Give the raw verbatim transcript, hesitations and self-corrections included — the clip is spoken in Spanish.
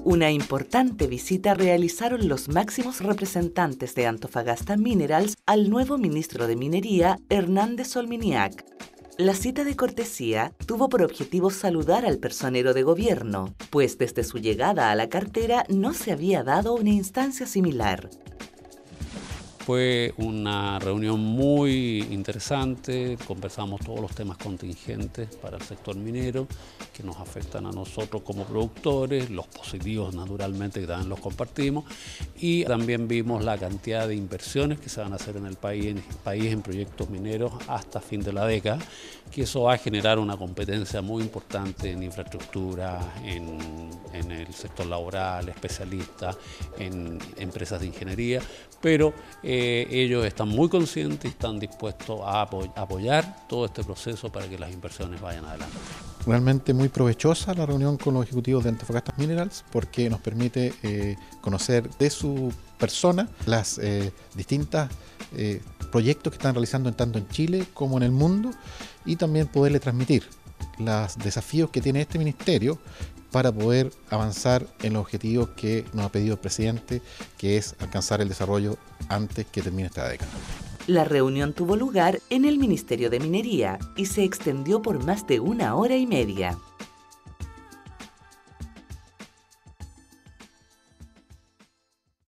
Una importante visita realizaron los máximos representantes de Antofagasta Minerals al nuevo ministro de Minería, Hernández Olminiak. La cita de cortesía tuvo por objetivo saludar al personero de gobierno, pues desde su llegada a la cartera no se había dado una instancia similar. Fue una reunión muy interesante, conversamos todos los temas contingentes para el sector minero que nos afectan a nosotros como productores, los positivos naturalmente que también los compartimos, y también vimos la cantidad de inversiones que se van a hacer en el país, en, el país en proyectos mineros hasta fin de la década, que eso va a generar una competencia muy importante en infraestructura, en, en el sector laboral, especialistas, en empresas de ingeniería, pero eh, ellos están muy conscientes y están dispuestos a apoy apoyar todo este proceso para que las inversiones vayan adelante. Realmente muy provechosa la reunión con los ejecutivos de Antofagasta Minerals porque nos permite eh, conocer de su persona las eh, distintas eh, proyectos que están realizando tanto en Chile como en el mundo y también poderle transmitir los desafíos que tiene este ministerio para poder avanzar en los objetivos que nos ha pedido el presidente, que es alcanzar el desarrollo antes que termine esta década. La reunión tuvo lugar en el Ministerio de Minería y se extendió por más de una hora y media.